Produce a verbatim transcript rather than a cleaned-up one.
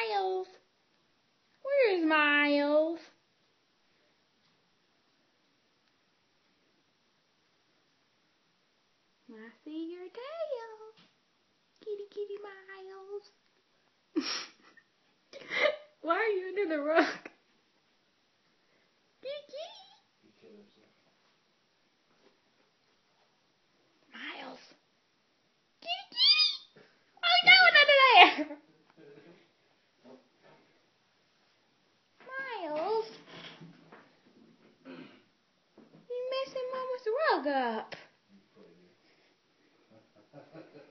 Miles? Where's Miles? I see your tail. Kitty, kitty, Miles. Why are you under the rug? Kitty. Miles. Kitty, kitty. What are you doing under there? Miles. You're messing Mama's rug up.